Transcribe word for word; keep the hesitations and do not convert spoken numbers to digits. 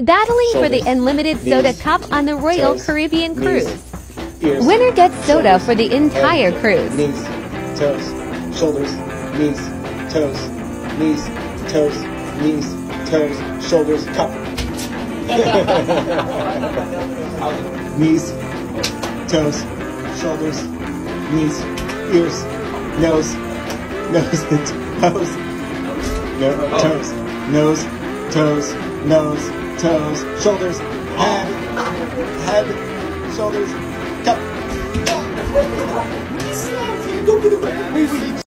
Battling for the Shoulders, unlimited soda knees, cup on the Royal toes, Caribbean knees, Cruise. ears, Winner gets soda shoulders, for the entire head, cruise. Knees, toes, shoulders, knees, toes, knees, toes, knees, toes, shoulders, cup. Knees, toes, shoulders, knees, ears, nose, nose, toes, no, toes, nose, toes, nose, toes, shoulders, head, head, shoulders, cup.